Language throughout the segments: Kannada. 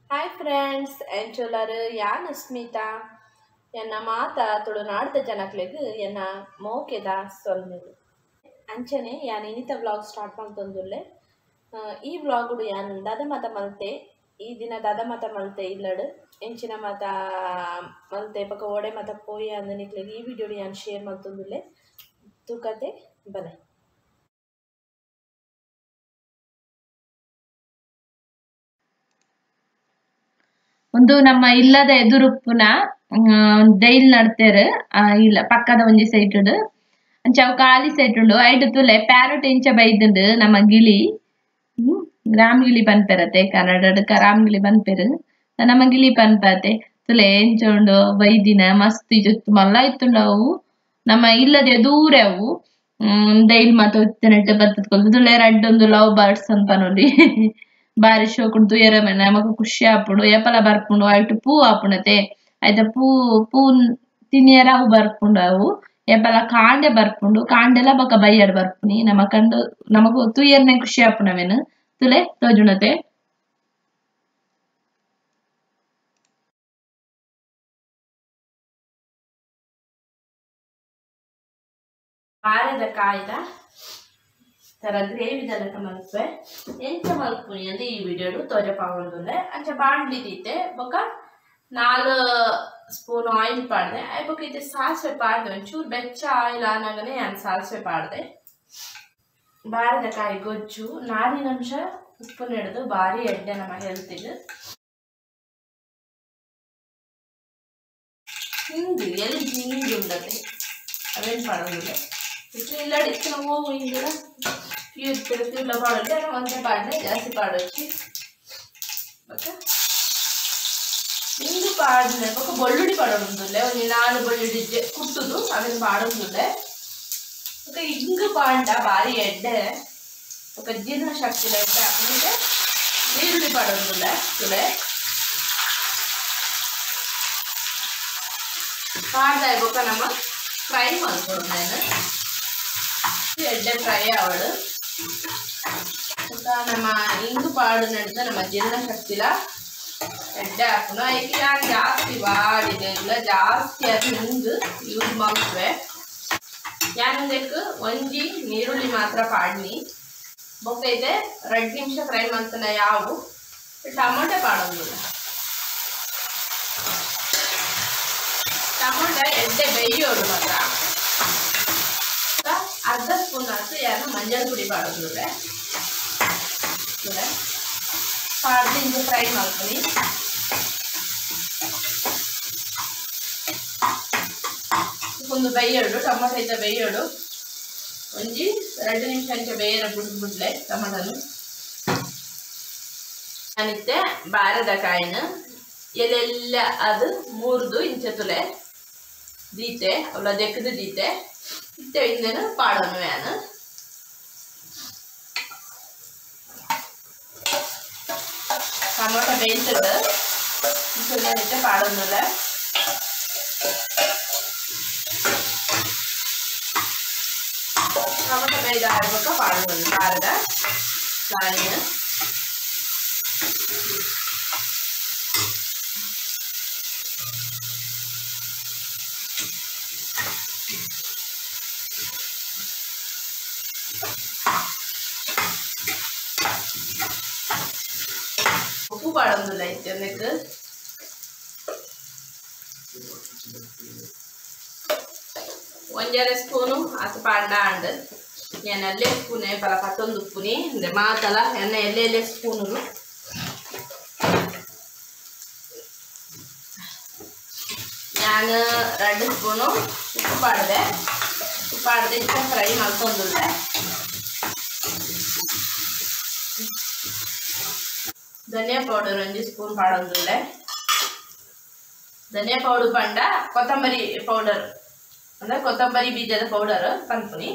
ಹಾಯ್ ಫ್ರೆಂಡ್ಸ್ ಎಂಚೋಲರ್ ಯಾನ್ ಸ್ಮಿತಾ ಎನ್ನ ಮಾತ ತುಳುನಾಡ್ದ ಜನಕ್ಲೆಗ್ ಎನ್ನ ಮೋಕೆದ ಸೊಲ್ಮೆಲು ಅಂಚನೆ ಯಾನ್ ಇನಿತ ವ್ಲಾಗ್ ಸ್ಟಾರ್ಟ್ ಮಾಡ್ತೊಂದುಲ್ಲೆ ಈ ವ್ಲಾಗುಡು ಯಾನ್ ದದ ಮತ ಮಲ್ತೆ ಈ ದಿನ ದದ ಮತ ಮಲ್ತೆ ಇಲ್ಲಡು ಎಂಚಿನ ಮತ ಮಲ್ತೆ ಪಕ್ಕ ಓಡೆ ಮತ ಪೋಯಿ ಅಂದನಿಕ್ಲೆಗ್ ಈ ವಿಡಿಯೋಡು ಯಾನ್ ಶೇರ್ ಮಾಡ್ತೊಂದುಲ್ಲೆ ತೂಕತೆ ಬಲೆ ಒಂದು ನಮ್ಮ ಇಲ್ಲದ ಎದುರುಪ್ಪುನ ಡೈಲ್ ನಡ್ತೇರು ಇಲ್ಲ ಪಕ್ಕದ ಒಂಜಿ ಸೈಟ್ ಅಂಚಾವ್ ಖಾಲಿ ಸೈಟ್ ಉಂಡು ಐಟ್ ತುಲೆ ಪ್ಯಾರಟ್ ಇಂಚ ಬೈದುಂಡು ನಮ್ಮ ಗಿಳಿ ರಾಮ್ ಗಿಳಿ ಪನ್ಪೆರತೆ ಕನ್ನಡಡ್ ರಾಮ್ ಗಿಳಿ ಪನ್ಪೆರು ನಮ್ಮ ಗಿಳಿ ಪನ್ಪತೆ ತುಲೆ ಎಂಚ ಉಂಡು ಬೈದಿನ ಮಸ್ತ್ ಜೊತ್ತು ಮಲ್ಲ ಇತ್ತುಂಡವು ನಮ್ಮ ಇಲ್ಲದೆ ದೂರ ಅವು ಡೈಲ್ ಮಾತ ಉತ್ತಿನಟ್ಟು ಬರ್ತದ ತುಲೆ ರಡ್ಡ್ ಒಂದು ಲವ್ ಬರ್ಡ್ಸ್ ಅನ್ಪನೊಲಿ ಬಾರಿ ಶೋಕುಡು ತುಯರಮೆ ನಮಕ್ ಖುಷಿ ಆಪುಂಡು ಏಪಲ ಬರ್ಪುಂಡು ಐಟ್ ಪೂ ಆಪುಂಡತೆ ಐತ ಪೂ ತಿನಿಯರ ಅವು ಬರ್ಪುಂಡು ಅವು ಏಪಲ ಕಾಂಡೆ ಬರ್ಪುಂಡು ಕಾಂಡೆಲ ಬೊಕ ಬಯ್ಯಡ್ ಬರ್ಪುನಿ ನಮಕಂಡು ನಮಕ್ ತುಯರ್ನೆ ಖುಷಿ ಆಪುನವೆನ್ ತುಲೆ ತೋಜುಂಡತೆ ಬಾರೆದ ಕಾಯ್ದ ತರ ಗ್ರೇವಿ ದಲಕ ಮಲ್ಪೆ ಎಂಚ ಮಲ್ಪುನಿ ಅಂದ್ರೆ ಈ ವಿಡಿಯೋಡು ತೋಜಪಾವೊಂದುಲ್ಲೆ ಅಂಚ ಬಾಂಡ್ಲಿ ದೀತೆ ಬೊಕ 4 ಸ್ಪೂನ್ ಆಯಿಲ್ ಪಾಡ್ದೆ ಐಬೊಕ ಇತ್ತೆ ಸಾಸಿವೆ ಪಾಡ್ದೆ ಒಂಚೂರು ಬೆಚ್ಚ ಆಯಿಲ್ ಆನಾಗನೆ ನಾನು ಸಾಸಿವೆ ಪಾಡ್ದೆ ಬಾರದ ಕಾಯಿ ಗೊಜ್ಜು ನಾರಿನಂಶ ಉಪ್ಪು ನೆಡ್ದು ಬಾರಿ ಎಡ್ಡೆ ನಮ್ಮ ಹೆಲ್ತಿಗೆ ಹಿಂಗು ಎಲ್ಲಿ ಹಿಂಗು ಉಂಡತೆ ಅವೇನು ಪಾಡೋದಿಲ್ಲ ಇಲ್ಲಡಿ ಇತ್ತು ನಾವು ಹಿಂಗಡ ಪ್ಯೂರ್ಲ ಪಾಡೋದು ಒಂದೇ ಪಾಡ್ಲೆ ಜಾಸ್ತಿ ಪಾಡೋಚ್ಚಿ ಓಕೆ ಹಿಂಗು ಪಾಡ್ಲೆ ಬೊಕ್ಕ ಬೊಳ್ಳುಡಿ ಪಾಡೋದುಲ್ಲೆ ಒಂದು 4 ಬೊಳ್ಳುಡಿ ಕುಟ್ಟುದು ಅವೇನು ಪಾಡೋದುಲ್ಲೆ ಓಕೆ ಹಿಂಗು ಪಾಂಡ ಬಾರಿ ಎಡ್ಡೆ ఒక జీర్ణ శక్తి లేకపోతే అప్పుడే నీరుడి పడుతుందిలే ತುಲೆ ಪಾಡ್ದಾಯ ಬೊಕ ನಮ್ಮ ಫ್ರೈ ಮಾಡ್ಕೊಂಡು ನಾನು ಎಡ್ಡೆ ಫ್ರೈ ಆವಡು ನಮ್ಮ ಹಿಂಗು ಪಾಡು ನಡೆದ ನಮ್ಮ ಜೀರ್ಣ ಶಕ್ತಿಲ ಎಡ್ಡೆ ಹಾಕೋಣ ಈಗ ನಾನು ಜಾಸ್ತಿ ಬಾಡಿದೆ ಇಲ್ಲ ಜಾಸ್ತಿ ಅದು ಹಿಂಗು ಯೂಸ್ ಮಾಡ್ತೇವೆ ಯಾನಂದಕ್ಕೆ ಒಂಜಿ ನೀರುಳ್ಳಿ ಮಾತ್ರ ಪಾಡ್ನಿ ಬೊಕ್ಕ ಇದೆ 2 ನಿಮಿಷ ಫ್ರೈ ಮಾಡ್ತಾನೆ ಯಾವು ಟೊಮೊಟೊ ಪಾಡೋದಿಲ್ಲ ಟೊಮೊಟೊ ಎಡ್ಡೆ ಬೇಯೋದು ಮಾತ್ರ ಅರ್ಧ ಸ್ಪೂನ್ ಹಾಕಿ ಯಾರು ಮಂಜಲ್ ಪುಡಿ ಪಾಡೋದಿಲ್ಲ ಪಾಡ್ದು ಹಿಂಗೆ ಫ್ರೈ ಮಾಡ್ತೀನಿ ಒಂದು ಬೇಯೋಡು ಟೊಮೊಟೊ ಇದ್ದ ಬೇಯೋಡು ಒಂಜಿ 2 ನಿಮಿಷ ಅಂಚೆ ಬೇಯರ ಬಿಡ್ಲೆ ಟೊಮಟೊನು ನಾನಿತ್ತೆ ಬಾರದ ಕಾಯಿನ ಎಲೆಲ್ಲ ಅದು ಮೂರ್ದು ಇಂಚೆ ತುಲೆ ದೀತೆ ಅವಳ ದೆಕ್ಕದು ದೀತೆ ಇತ್ತೆ ಇಂದೇನು ಪಾಡೋನು ನಾನು ಟೊಮೊಟೊ ಬೇಯಿಸಿದ್ದು ಇತ್ತೆ ಪಾಡೋನಲ್ಲ ಟೊಮೊಟೊ ಬೇಯ್ದ ಆಗ್ಬೇಕು ಪಾಡೋದು ಬಾರದ ಕಾಯಿನ ಉಪ್ಪು ಪಾಡೋದಿಲ್ಲ ಇತ್ತು ಅದಕ್ಕೆ ಒಂಜರ ಸ್ಪೂನು ಅದು ಪಾಂಡ ಅಂಡ್ నేను ఎల్లే స్పూన్ పల పట్టొందు ఉప్పుని మాతల ఎన్న ఎల్లే స్పూనులు ನಾನು 2 ಸ್ಪೂನು ಉಪ್ಪು ಪಾಡ್ದೆ ಇಷ್ಟ ಫ್ರೈ ಮಾಡ್ಕೊಂಡುಲ್ಲೆ ಧನಿಯಾ ಪೌಡರ್ 1 ಸ್ಪೂನ್ ಪಾಡೋದುಲ್ಲೆ ಧನಿಯಾ ಪೌಡರ್ ಪಂಡ ಕೊತ್ತಂಬರಿ ಪೌಡರ್ ಅಂದ್ರೆ ಕೊತ್ತಂಬರಿ ಬೀಜದ ಪೌಡರ್ ಪನ್ಪುನಿ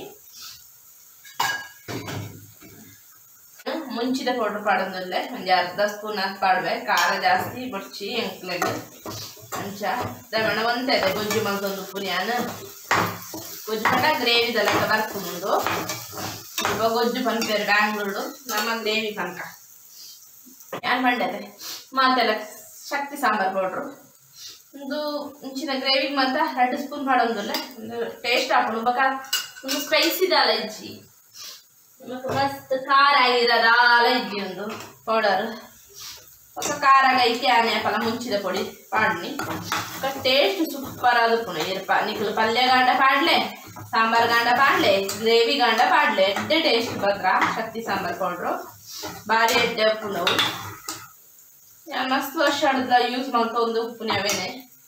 ಮುಂಚಿದ ಪೌಡರ್ ಪಾಡೋದಿಲ್ಲ ಒಂದು ಅರ್ಧ ಸ್ಪೂನ್ ಹಾಕಿ ಪಾಡ್ವೆ ಖಾರ ಜಾಸ್ತಿ ಬಡ್ಚಿ ಎಂಕ್ಲೆಗ್ ಅಂಚ ದಮಣ ಒಂದೇ ಗೊಜ್ಜು ಮಲ್ತೊಂದು ಉಪ್ಪು ನಾನು ಗೊಜ್ಜು ಪಂಡ ಗ್ರೇವಿ ದಲಕ ಬರ್ಕೊಂಡು ಗೊಜ್ಜು ಪನ್ಪೇರು ಬ್ಯಾಂಗ್ಳೂರು ನಮ್ಮ ಗ್ರೇವಿ ಪನ್ಕ ಯಾರು ಮಂಡ್ಯದೆ ಮಾತೆಲ್ಲ ಶಕ್ತಿ ಸಾಂಬಾರ್ ಪೌಡ್ರು ಒಂದು ಇಂಚಿನ ಗ್ರೇವಿಗೆ ಮಾತ್ರ 2 ಸ್ಪೂನ್ ಮಾಡೋದಿಲ್ಲ ಒಂದು ಟೇಸ್ಟ್ ಹಾಕೊಂಡು ಬಕ ಒಂದು ಸ್ಪೈಸಿ ದಾಲ ಇಜ್ಜಿ ಮತ್ತು ಮಸ್ತ್ ಖಾರ ಆಗಿರೋದಾಲ ಇಜ್ಜಿ ಒಂದು ಪೌಡರ್ ఒక కారగా అయితే అనేపల ముంచిద పొడి పాడిని ఒక టేస్ట్ సూపర్ ఆదుకునే ఇరప నీకు పల్లె గంట పాడలే సాంబార్ గంట పాడలే గ్రేవీ గంట పాడలే ఎడ్ಡೆ టేస్ట్ బద్ర శక్తి సాంబార్ పౌడర్ ಬಾರಿ ಎಡ್ಡೆ ಉಪ್ಪು ನಾವು ಮಸ್ತ್ ವರ್ಷ ಹಿಡ್ದ ಯೂಸ್ ಮಾಡ್ಕೊಂಡು ಉಪ್ಪು ನಾವೇನೆ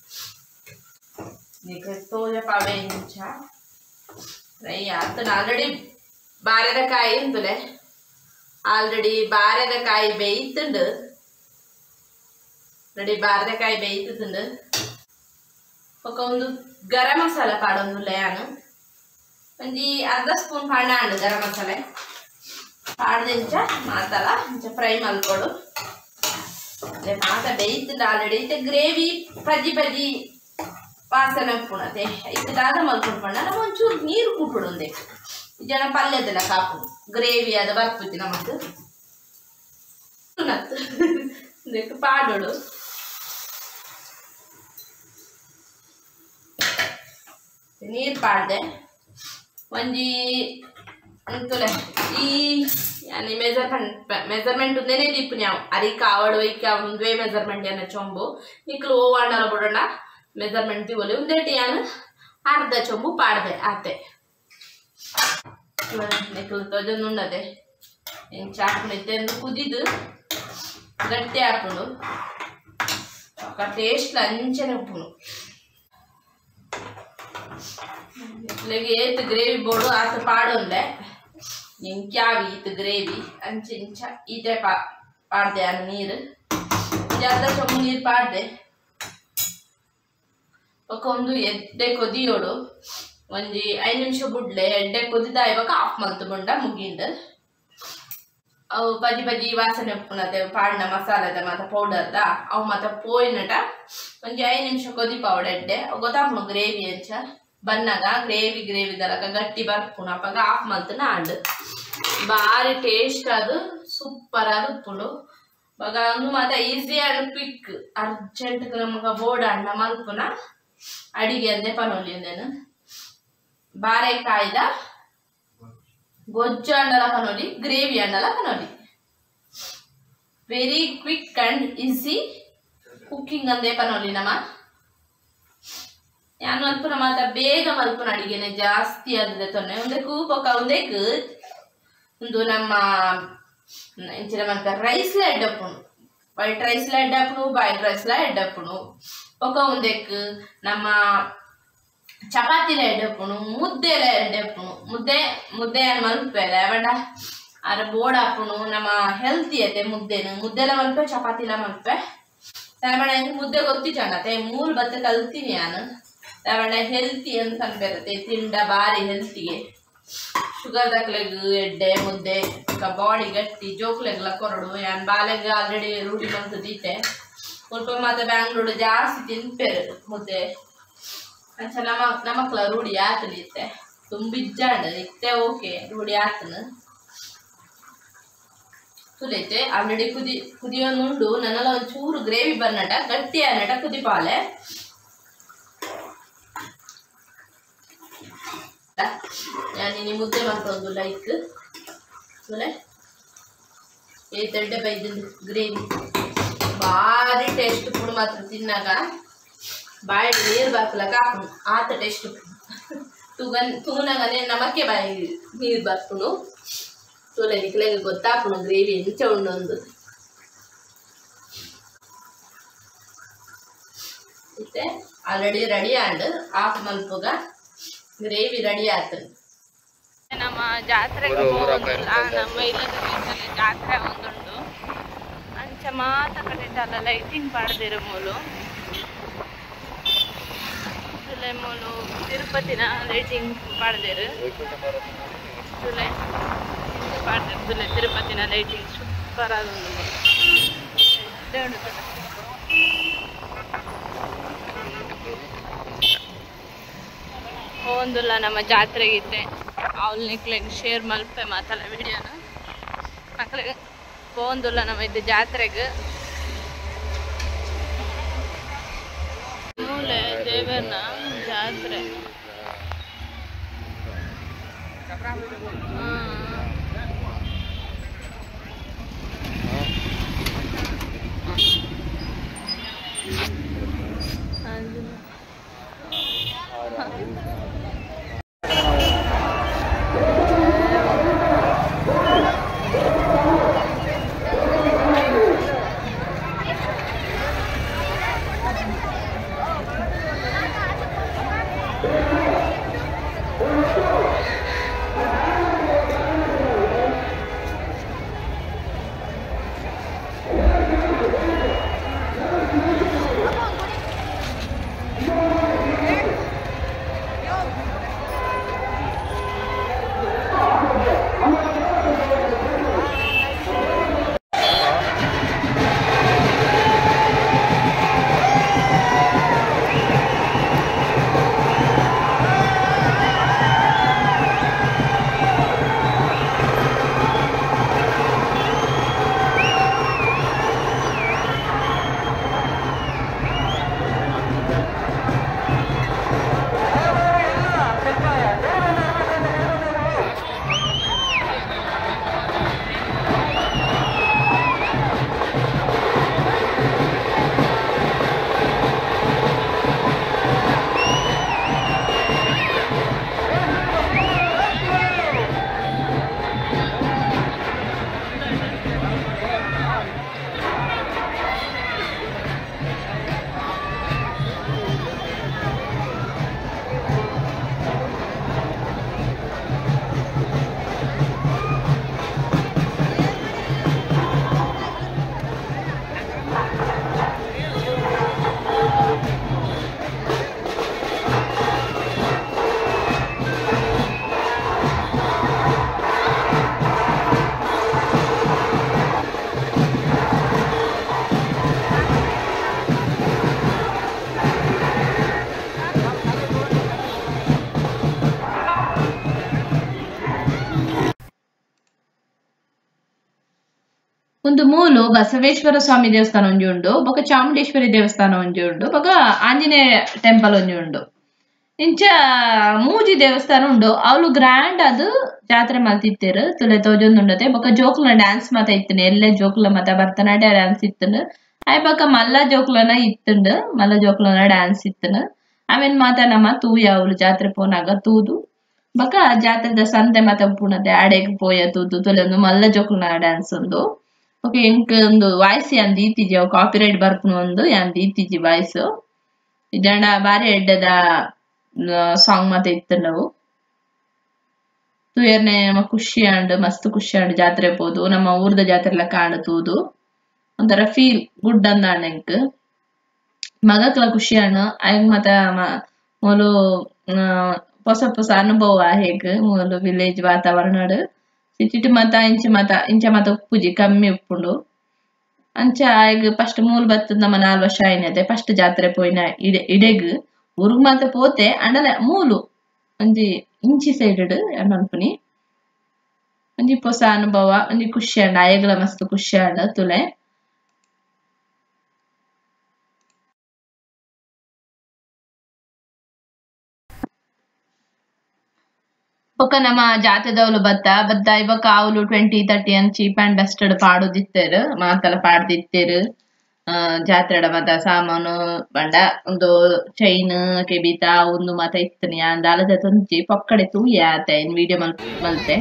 నీకు తోజ పావే ఇంచ రై అతను ఆల్రెడీ బారెద కాయ ఇందులే ఆల్రెడీ బారెద కాయ ಬೇಯ್ತುಂಡು రెడీ బారదకాయ ಬೇಯ್ತುಂಡು ఒక ಒಂದು ಗರಂ ಮಸಾಲ ಪಾಡೊಂದುಲ್ಲ ಯಾನು ಒಂಜಿ ಅರ್ಧ ಸ್ಪೂನ್ ಪಾಂಡ ಗರಂ ಮಸಾಲೆ ಪಾಡ್ದಿಂಚ ಮಾತಲ ಇಂಚ ಫ್ರೈ ಮಲ್ಕೊಡು ಮಾತ ಬೇಯ್ತುಂಡು ಆಲ್ರೆಡಿ ಇತ್ತೆ ಗ್ರೇವಿ ಪಜ್ಜಿ ಪಜ್ಜಿ ವಾಸನೆ ಉಪ್ಪುಣತೆ ಇತ್ತದಾದ ಮಲ್ಕೊಂಡು ಪಂಡ ನಮ್ಮ ಒಂಚೂರು ನೀರು ಕುಟ್ಟುಡುಂದೆ ಜನ ಪಲ್ಯದೆಲ್ಲ ಕಾಪು ಗ್ರೇವಿ ಅದ ಬರ್ಪುತ್ತಿ ನಮ್ಮದು ನತ್ತು ಪಾಡೋಡು ನೀರು ಪಾಡ್ದೆ ಒಂಜಿ ಅಂತಲೇ ಈ ಯಾನಿ ಮೆಜರ್ಮೆಂಟ್ ಉಂದೇನೆ ದೀಪು ನಾವು ಅರಿ ಕಾವಡು ಒಯ್ಕೆ ಒಂದೇ ಮೆಜರ್ಮೆಂಟ್ ಏನ ಚೊಂಬು ನಿಕ್ಲು ಓವಾಂಡಲ ಬಿಡೋಣ ಮೆಜರ್ಮೆಂಟ್ ದಿವಲಿ ಒಂದೇಟಿ ಯಾನು ಅರ್ಧ ಚೊಂಬು ಪಾಡ್ದೆ ಆತೆ ನಿಕ್ಲು ತೊಜೊಂದುಂಡದೆ ಹೆಂಗೆ ಚಾಕ್ನಿದ್ದೆ ಎಂದು ಕುದಿದು ಗಟ್ಟಿ ಹಾಕೊಂಡು ఒక టేస్ట్ లంచనే ఉప్పును ఇట్లాగే ఏత్ గ్రేవీ బోడు ఆత పాడుండే ఇంక్యావి ఈత గ్రేవీ అంచ ఇంಚ ఈటే ಪಾಡ್ದೆ ಆ ನೀರು ಅರ್ಧ ಚೊಂಬು ನೀರು ಪಾಡ್ದೆ ఒక ಒಂದು ಎಡ್ಡೆ ಕೊದಿಯೋಡು ಒಂಜಿ 5 ನಿಮಿಷ ಬುಡ್ಲೆ ಎಡ್ಡೆ ಕೊದಿದ ಇವಾಗ ಆಫ್ ಮಲ್ತು ಬಂಡ ಮುಗಿಂಡು ಅವು ಬಜ್ಜಿ ಬಜ್ಜಿ ವಾಸನೆ ಉಪ್ಪುನತೆ ಪಾಡಿನ ಮಸಾಲದ ಮತ್ತು ಪೌಡರ್ದ ಅವು ಮತ್ತು ಪೋಯಿನಟ ಒಂಜಿ 5 ನಿಮಿಷ ಕೊದಿ ಪೌಡರ್ ಎಡ್ಡೆ ಗೊತ್ತಾಪುನು ಗ್ರೇವಿ ಅಂಚ ಬನ್ನಾಗ ಗ್ರೇವಿ ದಲಕ ಗಟ್ಟಿ ಬರ್ಪುನು ಅಪ್ಪಾಗ ಆಫ್ ಮಲ್ತು ನಾಂಡು ಬಾರಿ ಟೇಸ್ಟ್ ಅದು ಸೂಪರ್ ಅದು ಉಪ್ಪುಂಡು ಇವಾಗ ಒಂದು ಮತ್ತು ಈಸಿ ಅಂಡ್ ಕ್ವಿಕ್ ಅರ್ಜೆಂಟ್ ನಮಗೆ ಬೋರ್ಡ್ ಅಂಡ ಮಲ್ಪುನ ಅಡಿಗೆ ಅಂದೆ ಪನೋಲಿ ಅಂದೇನು ಬಾರೆಕಾಯ್ದ ಗೊಜ್ಜು ಅಂಡಲ ಕನೋಲಿ ಗ್ರೇವಿ ಅಂಡಲ ಕನೋಲಿ very quick and easy cooking ಅಂದೇ ಪನೋಲಿ ನಮ್ಮ ಯಾನು ಮಲ್ಪುನ ಮಾತ ಬೇಗ ಮಲ್ಪುನ ಅಡಿಗೆನೆ ಜಾಸ್ತಿ ಆದ್ರೆ ತೊನ್ನೆ ಒಂದಕ್ಕೂ ಪೊಕ್ಕ ಒಂದಕ್ಕೆ ಒಂದು ನಮ್ಮ ಇಂಚಿನ ಮಲ್ಕ ರೈಸ್ಲ ಎಡ್ಡಪ್ಪುನು ವೈಟ್ ರೈಸ್ಲ ಎಡ್ಡಪ್ಪುನು ಬಾಯ್ಲ್ಡ್ ರೈಸ್ಲ ಎಡ್ಡಪ್ಪುನು ಪೊಕ್ಕ ಒಂದಕ್ಕೆ ನಮ್ಮ ಚಪಾತಿಲ ಎಡ್ಡಪ್ಪುನು ಮುದ್ದೆಲ ಎಡ್ಡಪ್ಪುನು ಮುದ್ದೆ ಮಲ್ಪೆಲ ಬಡ ಅರ ಬೋರ್ಡ್ ಹಾಪುನು ನಮ್ಮ ಹೆಲ್ತಿ ಐತೆ ಮುದ್ದೆಲ ಮಲ್ಪೆ ಚಪಾತಿಲ ಮಲ್ಪೆ ತಗೊಂಡ ಮುದ್ದೆ ಗೊತ್ತಿಟ್ಟೆ 3 ಬತ್ತೆ ಕಲ್ತೀನಿ ನಾನು ತಗೊಂಡ ಹೆಲ್ತಿ ಅಂತ ಅನ್ಬೇಕತ್ತೆ ತಿಂಡ ಬಾರಿ ಹೆಲ್ತಿಗೆ ಶುಗರ್ ದಕ್ಲೆಗ್ ಎಡ್ಡೆ ಮುದ್ದೆ ಬಾಡಿ ಗಟ್ಟಿ ಜೋಕ್ಲೆಗ್ಲ ಕೊರಡು ಯಾನ್ ಬಾಲೆಗ್ ಆಲ್ರೆಡಿ ರೂಢಿ ಬಂತು ದೀತೆ ಸ್ವಲ್ಪ ಮತ್ತೆ ಬ್ಯಾಂಗ್ಳೂರು ಜಾಸ್ತಿ ತಿನ್ಪೇರು ಮುದ್ದೆ ಅಂಚ ನಮಕ್ಲ ರೂಢಿ ಆತಲಿತ್ತೆ ತುಂಬಿಜ್ಜಾಂಡ್ ಇತ್ತೆ ಓಕೆ ರೂಢಿ ಆತನು ತುಲೈತೆ ಆಲ್ರೆಡಿ ಕುದಿಯೋನುಂಡು ನನ್ನೆಲ್ಲ ಒಂಚೂರು ಗ್ರೇವಿ ಬರ್ನಟ ಗಟ್ಟಿ ಅನ್ನಟ ಕುದಿಪಾಲೆ ಯಾನಿ ಮುದ್ದೆ ಮಾಡ್ಕೊಂಡು ಲೈಕ್ ತುಲೆ ಏತೆಡ್ಡೆ ಬೈದಿಂದ ಗ್ರೇವಿ ಭಾರಿ ಟೇಸ್ಟ್ ಪುಡು ಮಾತ್ರ ತಿನ್ನಾಗ ಬಾಯಿ ನೀರು ಬರ್ಕಲಕ ಹಾಕೊಂಡು ಆತ ಟೇಸ್ಟ್ ತೂನಾಗನೆ ನಮಕ್ಕೆ ಬಾಯಿ ನೀರು ಬರ್ಕೊಂಡು ತೋಲೆ ನಿಕ್ಲೆಗೆ ಗೊತ್ತಾಪುನು ಗ್ರೇವಿ ಎಂಚ ಉಂಡೊಂದು ಮತ್ತೆ ಆಲ್ರೆಡಿ ರೆಡಿ ಆಂಡ್ ಆಫ್ ಮಲ್ಪುಗ ಗ್ರೇವಿ ರೆಡಿ ಆಯ್ತು ನಮ್ಮ ಜಾತ್ರೆಗೆ ನಮ್ಮ ಇಲ್ಲದ ಜಾತ್ರೆ ಒಂದುಂಡು ಅಂಚ ಮಾತ ಕಟ್ಟಿಟ್ಟಲ್ಲ ಲೈಟಿಂಗ್ ಪಾಡ್ದಿರೋ ಮೂಲು ಮೂಲು ತಿರುಪತಿನ ಲೈಟಿಂಗ್ ಪಾಡ್ದಿರು ಪಾಡ್ದಿರು ತಿರುಪತಿನ ಲೈಟಿಂಗ್ ಸೂಪರ್ ಆದೊಂದು ಒಂದುಲ್ಲ ನಮ್ಮ ಜಾತ್ರೆಗಿತ್ತೆ ಅವ್ಲು ನಿಕ್ಲೆಗೆ ಶೇರ್ ಮಲ್ಪೆ ಮಾತಲ್ಲ ವಿಡಿಯೋನ ಮಕ್ಕಳಿಗೆ ಪೋಂದುಲ್ಲ ನಮ್ಮ ಇದು ಜಾತ್ರೆಗೆ ಮೂಲೆ ದೇವರನ ಜಾತ್ರೆ ಒಂದು ಮೂಲು ಬಸವೇಶ್ವರ ಸ್ವಾಮಿ ದೇವಸ್ಥಾನ ಒಂಜಿ ಉಂಡು ಬೊಕ ಚಾಮುಂಡೇಶ್ವರಿ ದೇವಸ್ಥಾನ ಒಂಜಿ ಉಂಡು ಬೊಕ ಆಂಜನೇಯ ಟೆಂಪಲ್ ಒಂಜಿ ಉಂಡು ಇಂಚ ಮೂಜಿ ದೇವಸ್ಥಾನ ಉಂಡು ಅವಳು ಗ್ರ್ಯಾಂಡ್ ಅದು ಜಾತ್ರೆ ಮಲ್ತಿತ್ತೇರು ತುಲೆ ತೋಜೊಂದುಂಡತೆ ಬೊಕ ಜೋಕ್ಲ ಡ್ಯಾನ್ಸ್ ಮಾತ ಇತ್ತನೆ ಎಲ್ಲೆ ಜೋಕ್ಲ ಮಾತ ಭರತನಾಟ್ಯ ಡ್ಯಾನ್ಸ್ ಇತ್ತನು ಆಯ್ ಬೊಕ ಮಲ್ಲ ಜೋಕ್ಲನ ಇತ್ತುಂಡು ಮಲ್ಲ ಜೋಕ್ಲನ ಡ್ಯಾನ್ಸ್ ಇತ್ತನು ಅವೆನ್ ಮಾತ ನಮ್ಮ ತೂಯ ಅವಳು ಜಾತ್ರೆ ಪೋನಾಗ ತೂದು ಬೊಕ ಜಾತ್ರೆದ ಸಂತೆ ಮಾತ ಪುಣತೆ ಆಡೆಗ್ ಪೋಯ ತೂದು ತುಲೆ ಒಂದು ಮಲ್ಲ ಜೋಕ್ಲನ ಡ್ಯಾನ್ಸ್ ಉಂಡು ಓಕೆ ಎಂಕ್ ಒಂದು ವಾಯ್ಸ್ ಯಾನ್ ದೀತಿಜಿ ಅವು ಕಾಪಿರೈಟ್ ಬರ್ಪುನು ಒಂದು ಯಾನ್ ದೀತಿಜಿ ವಾಯ್ಸ್ ಇದಂಡ ಬಾರಿ ಎಡ್ಡದ ಸಾಂಗ್ ಮಾತ ಇತ್ತು ನಾವು ತೂಯರ್ನೆ ನಮ್ಮ ಖುಷಿ ಅಂಡ್ ಮಸ್ತ್ ಖುಷಿ ಅಂಡ್ ಜಾತ್ರೆ ಪೋದು ನಮ್ಮ ಊರ್ದ ಜಾತ್ರೆ ಕಾಣತೂದು ಒಂಥರ ಫೀಲ್ ಗುಡ್ ಅಂದಾಣ ಎಂಕ್ ಮಗಕ್ಲ ಖುಷಿ ಅಣ್ಣ ಅಯ್ಯಂಗ್ ಮತ್ತ ಮೊಲು ಹೊಸ ಹೊಸ ಅನುಭವ ಹೇಗ್ ಮೊಲು ವಿಲೇಜ್ ವಾತಾವರಣ ಸಿಟಿಟ್ ಮತ ಇಂಚ ಮತ ಉಪ್ಪುಜಿ ಕಮ್ಮಿ ಉಪ್ಪುಂಡು ಅಂಚ ಆಯ್ಗ ಫಸ್ಟ್ ಮೂಲ್ ಬತ್ತದ ನಮ್ಮ 4 ವರ್ಷ ಆಯ್ನದೆ ಫಸ್ಟ್ ಜಾತ್ರೆ ಪೋಯಿನ ಇಡೆಗ್ ಊರ್ಗ್ ಮಾತ ಪೋತೆ ಅಂಡಲ ಮೂಲು ಒಂಜಿ ಇಂಚಿ ಸೈಡ್ ಅನ್ಪುನಿ ಒಂಜಿ ಹೊಸ ಅನುಭವ ಒಂಜಿ ಖುಷಿ ಅಂಡ ಆಯಗ್ಲ ಮಸ್ತ್ ಖುಷಿ ಅಂಡ ತುಲೆ ಬೊಕ ನಮ್ಮ ಜಾತೆದವ್ಲು ಬತ್ತ ಇವಾಗ ಅವ್ಲು 20-30 ಅಂತ ಚೀಪ್ ಅಂಡ್ ಬೆಸ್ಟ್ ಪಾಡುದಿತ್ತೇರು ಮಾತಲ ಪಾಡ್ದಿತ್ತೇರು ಜಾತ್ರೆಡ ಮತ ಸಾಮಾನು ಬಂಡ ಒಂದು ಚೈನ್ ಕೆಬಿತ ಒಂದು ಮತ ಇತ್ತನಿ ಅಂದಾಲ ಜೊತೆ ಪಕ್ಕಡೆ ತೂಯ ಆತ ವಿಡಿಯೋ ಮಲ್ತೆ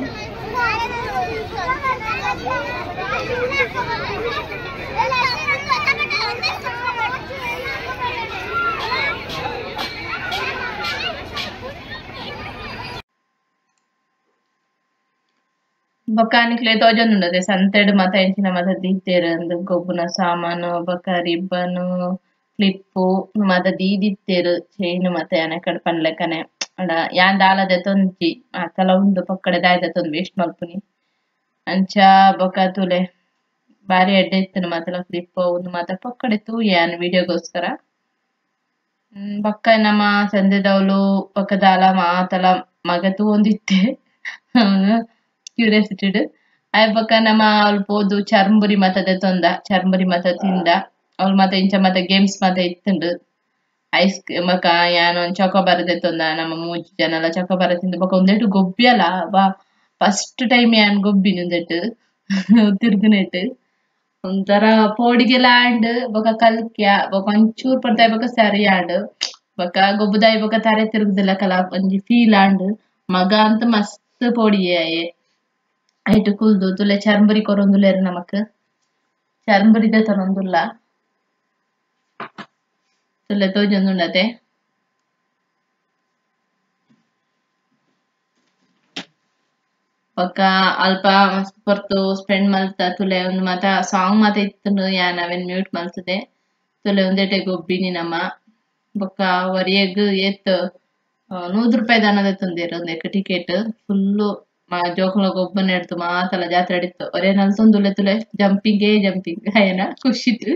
ಬೊಕ್ಕಾನಿಕ್ಲೆ ತೋಜೊಂದುಂಡದೆ ಸಂತೆಡ್ ಮತ ಎಂಚಿನ ಮತ ದೀತೆರ್ ಗೊಬ್ಬುನ ಸಾಮಾನು ಬೊಕ ರಿಬ್ಬನು ಕ್ಲಿಪ್ಪು ಮತ ದೀದಿತ್ತೇರು ಚೈನ್ ಮತ ಯಾನಕಡೆ ಪನ್ಲೆಕ್ಕನೆ ಅಡ ಯಾನ್ ದಾಲದೆ ತೊಂಜಿ ಆತಲ ಉಂಡು ಪಕ್ಕಡೆ ದಾಯ್ದ ತೊಂದು ವೇಸ್ಟ್ ಮಲ್ಪುನಿ ಅಂಚ ಬೊಕ ತುಲೆ ಬಾರಿ ಎಡ್ಡೆ ಇತ್ತನು ಮತಲ ಕ್ಲಿಪ್ ಒಂದು ಮತ ಪಕ್ಕಡೆ ತೂಯಾನ್ ವಿಡಿಯೋಗೋಸ್ಕರ ಬೊಕ್ಕ ನಮ್ಮ ಸಂಜೆದವ್ಲು ಬೊಕ್ಕ ದಾಲ ಮಾತಲ ಮಗ ತೂಂದಿತ್ತೆ ಕ್ಯೂರಿಯಾಸಿಟಿ ಆಯ್ ಬೊಕ ನಮ್ಮ ಅವ್ಲು ಪೋದು ಚರ್ಮುರಿ ಮಾತ ದೆತೊಂದ ಚರ್ಮುರಿ ಮಾತ ತಿಂದ ಅವ್ಲು ಮಾತ ಇಂಚ ಮಾತ ಗೇಮ್ಸ್ ಮಾತ ಇತ್ತುಂಡು ಐಸ್ ಬೊಕ ಯಾನ್ ಒಂದ್ ಚೊಕೊಬಾರ ದೆತೊಂದ ನಮ್ಮ ಮೂಜಿ ಜನಲ ಚೊಕೊಬಾರ ತಿಂದು ಬೊಕ ಉಂದೆಟ್ ಗೊಬ್ಬ್ಯಲ ವಾ ಫಸ್ಟ್ ಟೈಮ್ ಯಾನ್ ಗೊಬ್ಬಿನಿ ಉಂದೆಟ್ ತಿರ್ಗುನೆಟ್ ಒಂಥರ ಪೋಡಿಗೆಲ ಆಂಡ್ ಬೊಕ ಕಲ್ಕ್ಯ ಬೊಕ ಒಂಚೂರು ಪಡ್ದಾಯ್ ಬೊಕ ಸರಿ ಆಂಡ್ ಬೊಕ ಗೊಬ್ಬುದಾಯ್ ಬೊಕ ತರೆ ತಿರುಗುದಿಲ್ಲ ಕಲ ಒಂಜಿ ಫೀಲ್ ಆಂಡ್ ಮಗ ಅಂತ ಮಸ್ತ್ ಪೋಡಿಗೆ ಐಟ್ ಕುಲ್ದು ತುಲೆ ಚರ್ಮುರಿ ಕೊರೊಂದುಲ್ಲೆರ್ ನಮಕ್ ಚರ್ಮುರಿ ದೆತೊನೊಂದುಲ್ಲ ತುಲೆ ತೋಜೊಂದುಂಡತೆ ಬೊಕ ಅಲ್ಪ ಮಸ್ತ್ ಪೊರ್ತು ಸ್ಪೆಂಡ್ ಮಲ್ತ ತುಲೆ ಒಂದು ಮಾತ ಸಾಂಗ್ ಮಾತ ಇತ್ತುಂಡು ಯಾನ್ ಅವೆನ್ ಮ್ಯೂಟ್ ಮಲ್ತದೆ ತುಲೆ ಉಂದೆಟೆ ಗೊಬ್ಬಿನಿ ನಮ ಬೊಕ ಒರಿಯಗ್ ಏತ್ 100 ರೂಪಾಯಿ ದಾನ ದೆತೊಂದೆರ್ ಉಂದೆಕ್ ಟಿಕೆಟ್ ಫುಲ್ಲು ಜೋಕುಲ ಗೊಬ್ಬನ ಎಡ್ತು ಮಾತಲ ಜಾತ್ರೆ ಅಡಿತ್ತು ಒರೇ ನಲ್ತೊಂದುಲ್ಲೆ ತುಲೆ ಜಂಪಿಂಗ್ ಆಯನ ಖುಷಿತ್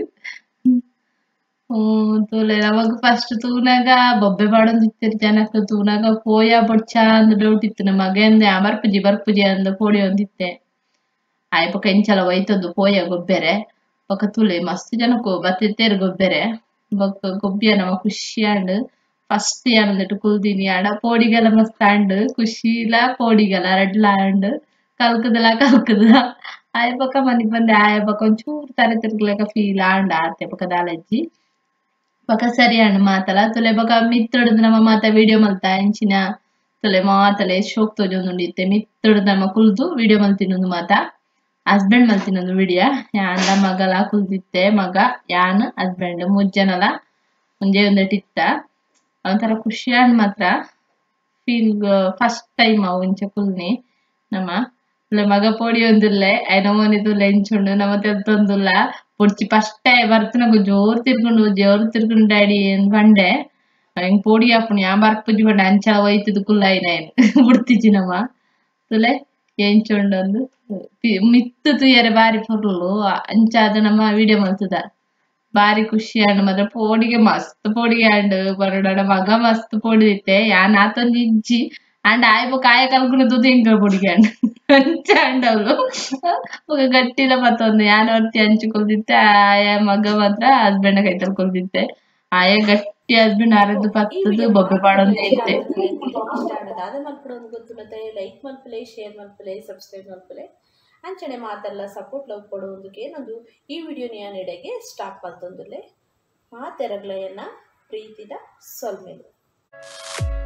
ತುಲೆ ನಮಕ್ ಫಸ್ಟ್ ತೂನಗ ಬೊಬ್ಬೆ ಪಾಡೊಂದಿತ್ತೆರ್ ಜನಕ್ ತೂನಗ ಪೋಯ ಬೊಡ್ಚ ಅಂದ್ ಡೌಟ್ ಇತ್ತು ನಮಗ ಎಂದೆ ಬರ್ಪುಜಿ ಅಂದ್ ಪೋಡಿ ಒಂದಿತ್ತೆ ಆಯ್ ಬೊಕ ಎಂಚಲ ಒಯ್ತೊಂದು ಪೋಯ ಗೊಬ್ಬೆರೆ ಬೊಕ ತುಲೆ ಮಸ್ತ್ ಜನಕ್ಕೂ ಬತ್ತಿತ್ತೇರ್ ಗೊಬ್ಬೆರೆ ಬೊಕ ಗೊಬ್ಬಿಯ ನಮ ಖುಷಿ ಆಂಡ್ ಫಸ್ಟ್ ಯಾನ್ ಉಂದೆಟ್ ಕುಲ್ದಿನಿ ಆಂಡ ಪೋಡಿಗೆಲ ಮಸ್ತ್ ಆಂಡ್ ಖುಷಿಲ ಪೋಡಿಗೆಲ ರಡ್ಲ ಆಂಡ್ ಕಲ್ಕುದ ಆಯ್ ಬೊಕ ಮನಿ ಬಂದೆ ಆಯ್ ಬೊಕ ಒಂಚೂರು ತರೆ ತಿರ್ಗ್ಲೆಕ ಫೀಲ್ ಆಂಡ ಆತೆ ಬೊಕ ದಾಲಜ್ಜಿ ಬೊಕ ಸರಿ ಆಂಡ್ ಮಾತಲ ತುಲೆ ಬೊಕ ಮಿತ್ತುಡ್ದು ನಮ ಮಾತ ವಿಡಿಯೋ ಮಲ್ತ ಎಂಚಿನ ತುಲೆ ಮಾತಲೆ ಶೋಕ್ ತೋಜೊಂದುಂಡಿತ್ತೆ ಮಿತ್ತುಡ್ದು ನಮ ಕುಲ್ದು ವಿಡಿಯೋ ಮಲ್ತಿನೊಂದು ಮಾತ ಹಸ್ಬೆಂಡ್ ಮಲ್ತಿನೊಂದು ವಿಡಿಯೋ ಯಾನ್ಲ ಮಗಲ ಕುಲ್ದಿತ್ತೆ ಮಗ ಯಾನ್ ಹಸ್ಬೆಂಡ್ ಮುಜ್ಜನಲ ಮುಂಜೆ ಉಂದೆಟ್ ಇತ್ತ ಒಂಥರ ಖುಷಿ ಆಂಡ್ ಮಾತ್ರ ಫೀಲ್ ಫಸ್ಟ್ ಟೈಮ್ ಅವು ಇಂಚ ಕುಲ್ನಿ ನಮ ತುಲೆ ಮಗ ಪೋಡಿ ಒಂದುಲ್ಲೆ ಐನ ಮೋನಿ ತುಲೆ ಎಂಚುಂಡು ನಮ ತೆಲ್ತೊಂದುಲ್ಲ ಪೊಡ್ಚಿ ಫಸ್ಟ್ ಬರ್ತನಗು ಜೋರ್ ತಿರ್ಗುಂಡು ಡ್ಯಾಡಿ ಏನ್ ಪಂಡೆ ಹೆಂಗ್ ಪೋಡಿ ಆಪುಂಡು ಯಾನ್ ಬರ್ಪುಜಿ ಪಂಡ ಅಂಚಲ ಒಯ್ತುದು ಕುಲ್ಲಾಯಿನ ಏನ್ ಬುಡ್ತಿಜಿ ನಮ ತುಲೆ ಎಂಚುಂಡೊಂದು ಮಿತ್ತು ತುಯರೆ ಬಾರಿ ಪೊರ್ಲು ಅಂಚಾದ್ ನಮ್ಮ ವಿಡಿಯೋ ಮಲ್ತುದ ಬಾರಿ ಖುಷಿ ಆಂಡ್ ಮಾತ್ರ ಪೋಡಿಗೆ ಮಸ್ತ್ ಪೋಡಿಗೆ ಆಂಡ್ ಬರೋಡ ಮಗ ಮಸ್ತ್ ಪೋಡಿದಿತ್ತೆ ಯಾನ್ ಆತೊಂದು ಇಜ್ಜಿ ಆಂಡ್ ಆಯ್ ಬೊಕ ಆಯ ಕಲ್ಗುನ ತೂದು ಎಂಕಲ್ ಪೋಡಿಗೆ ಆಂಡ್ ಅಂಚ ಆಂಡ್ ಅವ್ಲು ಬೊಕ ಗಟ್ಟಿಲ ಮತ್ತೊಂದು ಯಾನ್ ಒರ್ತಿ ಅಂಚು ಕೊಲ್ದಿತ್ತೆ ಆಯ ಮಗ ಮಾತ್ರ ಹಸ್ಬೆಂಡ್ ಕೈತಲ್ ಕೊಲ್ದಿತ್ತೆ ಆಯ ಗಟ್ಟಿ ಹಸ್ಬೆಂಡ್ ಅರೆದು ಈ ಪತ್ತದು ವಿಡಿಯೋ ಬೊಬ್ಬೆ ಪಾಡೊಂದೆ ಇಷ್ಟ ಐತೆ ಆದ್ರೆ ಇಷ್ಟ ಆಡೋದು ಅದು ಮಲ್ಪಡೋದು ಗೊತ್ತಿಲ್ಲತ್ತೆ ಲೈಕ್ ಮಲ್ಪಲೆ ಶೇರ್ ಮಲ್ಪಲೆ ಸಬ್ಸ್ಕ್ರೈಬ್ ಮಲ್ಪಲೆ ಅಂಚನೆ ಮಾತೆಲ್ಲ ಸಪೋರ್ಟ್ ಲವ್ ಕೊಡೋದಕ್ಕೆ ಏನೊಂದು ಈ ವಿಡಿಯೋನ ನೆಡೆಗೆ ಸ್ಟಾರ್ಟ್ ಮಲ್ತೊಂದುಲ್ಲೆ ಮಾತೆರಗ್ಲೆಯನ್ನ ಪ್ರೀತಿದ ಸೊಲ್ಮೆಲು